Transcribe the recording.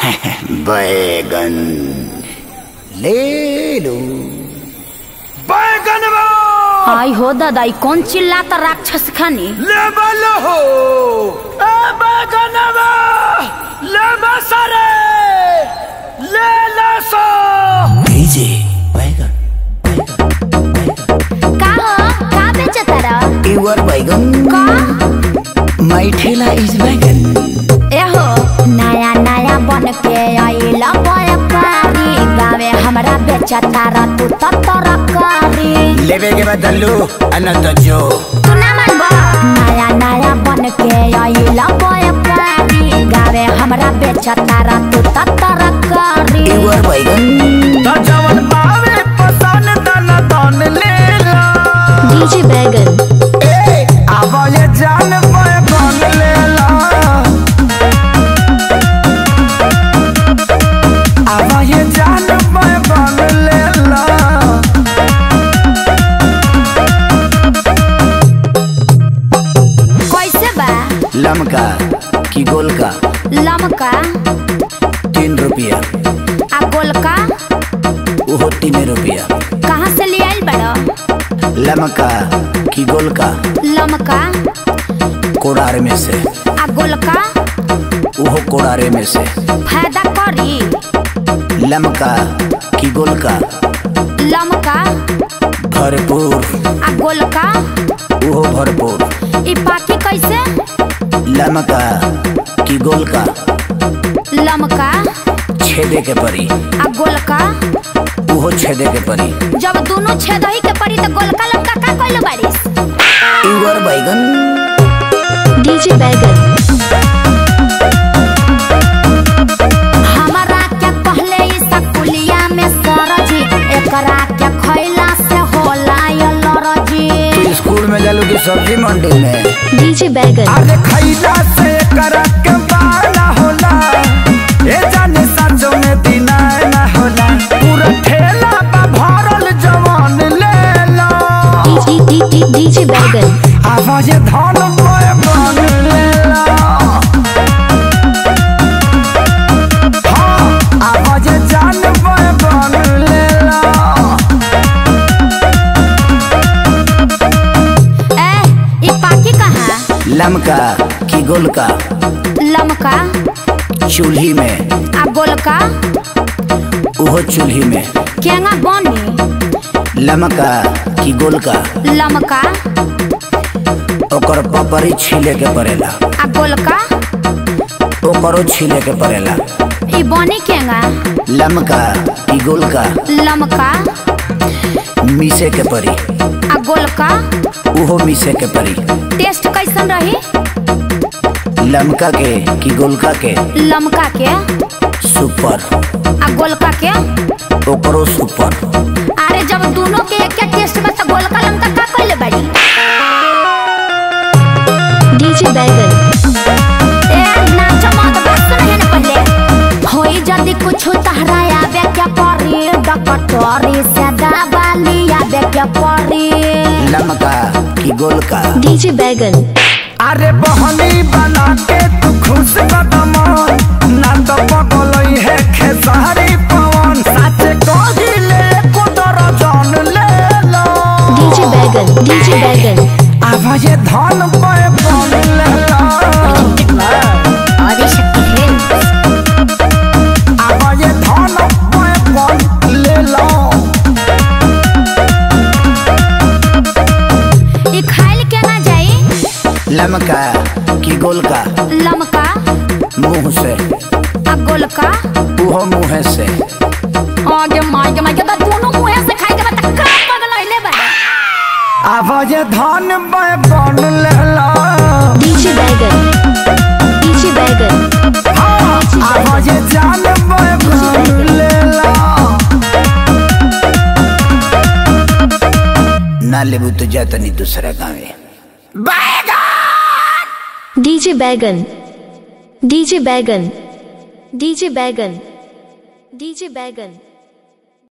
बैगन ले लो। बैगन आई हो दादा, कौन चिल्लाता राक्षस खानी? ले बोलो हो बैगन ले बसरे ले लसो भेजे बैगन का बेचता रहा? युवर बैगन का माय ठेला इज बैगन। एहो नया नया बन के आइला व्यापारी, गावे हमरा बेचता रहा तू तरकारी। लेवे के बदलू अनंत जो तू ना मानबा। नया नया बन के आइला व्यापारी, गावे हमरा बेचता रहा तू तरकारी। युवर बैगन तो जवन पावे पसंद दाना दान ले ला। डीजे बैगन आवाज जान बैगन ले ला। आवाज जान बैगन ले ला। कैसे बा? लमका की गोल का? लमका 3 रुपया। आ गोलका? वो 3 रुपया। कहाँ से ले आइल बड़ा? लमका की गोल का? लमका कोड़ार में से। आ गोलका? वो कोड़ारे में से। फायदा करी? लमका की गोल का? लमका भरपूर। आ गोलका? वो भरपूर। ई पाकी कैसे? लमका की गोल का? लमका छेदे के परी। आ गोलका? वो छेदे के परी। जब दोनों छेद ही के परी तो गोलका लमका का कइले बारिस? युवर बैगन डीजे बैगन हमारा क्या पहले इस कुलिया में सरजी, एकरा क्या खइला से होला ये लरजी। तू स्कूल में जालू की सब्जी मंडी में? डीजे बैगन अरे खइला से एकरा के बाला होला, ए जाने सचो में बिना ना होला। पूरा ठेला बा भरल जवान ले ला। डीजे बैगन आवाज धन बैगन ले ला। हाँ आवाज जान बैगन ले ला। ये पाकी कहाँ? लमका की गोल का? लमका चूल्ही में। आ गोलका? वो चूल्ही में। केंगा बनी? लमका की गोल का? लमका ओकर पपरी छीले के पड़ेला। आ गोलका? ओकरो छीले के पड़ेला। ई बनी केंगा? लमका की गोल का? लमका मीसे के परी। आ गोलका? वो मीसे के परी। टेस्ट कैसन रही? लमका के की गोलका के? लमका के सुपर। आ गोलका के? ओकरो सुपर। अरे जब दोनों के एक टेस्ट में तो गोलका लमका का कइले बाड़ी? डीजे बैगन नाच मत बस नहीं न पहले होई जदी कुछ तहराया बे क्या परी, डकटोरी से दबाली या बे क्या परी। लमका की गोल का? डीजे बैगन अरे बहनी बना के तू खुश कदम ना तो पगलई है खेसारी पवन। सच कहिले को दर्जन ले लो। डीजे बैगन आवाज धन बैगन ले लो। आदि शक्ति है। आवाज धन बैगन ले लो। ये खाइल के ना जाई? लमका की गोल का? लमका मुंह से। आ गोलका? वो मुँह से। आगे मागे तो दोनों मुंह से खाई के बता का पगलइले बा। आवाज धन बैगन ले लो। डीजे बैगन हाँ आवाज जान बैगन ले लो। ना लेबू तो जाता नहीं दूसरा गाँव। डीजे बैगन डीजे बैगन डीजे बैगन डीजे बैगन